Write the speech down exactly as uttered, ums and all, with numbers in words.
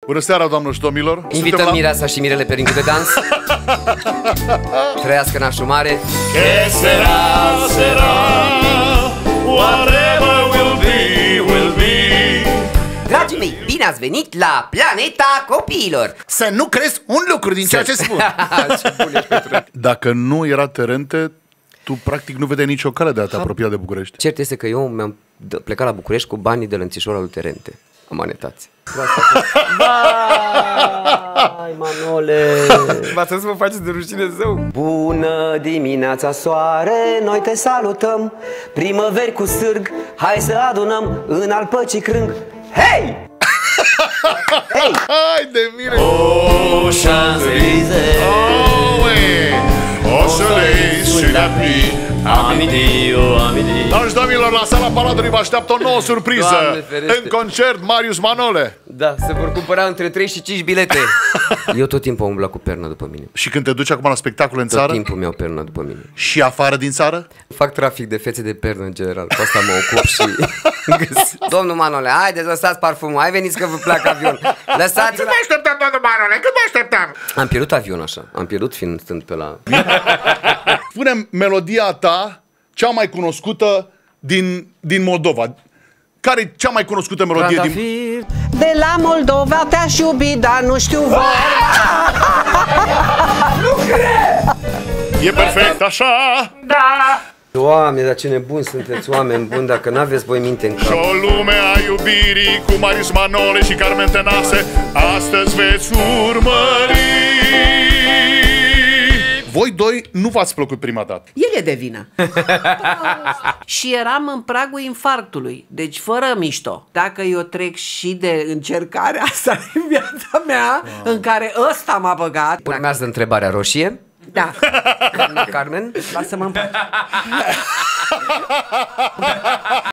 Bună seara, doamnă și domnilor. Invităm la... Mireasa și Mirele pe ringul de dans. Trăiască nașul mare. Que sera, sera, whatever will be, will be. Dragii mei, bine ați venit la Planeta Copiilor. Să nu crezi un lucru din ceea ce spun. Ce bun ești, Petru. Dacă nu era Terente, tu practic nu vedeai nicio cale de a te apropia de București. Cert este că eu mi-am plecat la București cu banii de lănțișoara lui Terente. Amanetați. Vai, Manole! V-ați să mă faceți de rușine zău. Bună dimineața, soare, noi te salutăm. Primăveri cu sârg, hai să adunăm în alpăcii crâng. Hei! Hei! Hai de mine! Oh, Champs-Élysées, Oh, ouais. au soleil sur la pluie, à midi, oh, à midi. Doamne și domnilor, la sala Palatului vă așteaptă o nouă surpriză. Doamne ferește. În concert, Marius Manole. Da, se vor cumpăra între trei și cinci bilete. Eu tot timpul am umblat cu perna după mine. Și când te duci acum la spectacole în Tot țară timpul mi-au perna după mine. și afară din țară? Fac trafic de fețe de pernă în general. Cu asta mă ocup și găsesc. Domnul Manole, haideți, lăsați parfumul. Hai, veniți că vă pleacă avion. Lăsați-l. Cât mai așteptăm, domnul Manole? Cât mai așteptăm? Am pierdut avion așa. Am pierdut fiind stând pe la... Spune-mi melodia ta cea mai cunoscută din, din Moldova. Care e cea mai cunoscută melodie din... Trandafir. De la Moldova te-aș iubi, dar nu știu vorba. E perfect, așa! Doamne, dar ce nebuni sunteți, oameni buni, dacă n-aveți voi minte în Și cap. o lume a iubirii cu Marius Manole și Carmen Tenase astăzi veți urmări. Voi doi nu v-ați plăcut prima dată. El e de vină. Și eram în pragul infarctului, deci fără mișto. Dacă eu trec și de încercarea asta în viața mea, wow, în care ăsta m-a băgat. Urmează întrebarea roșie. Da. Carmen, Lasă-mă în pace.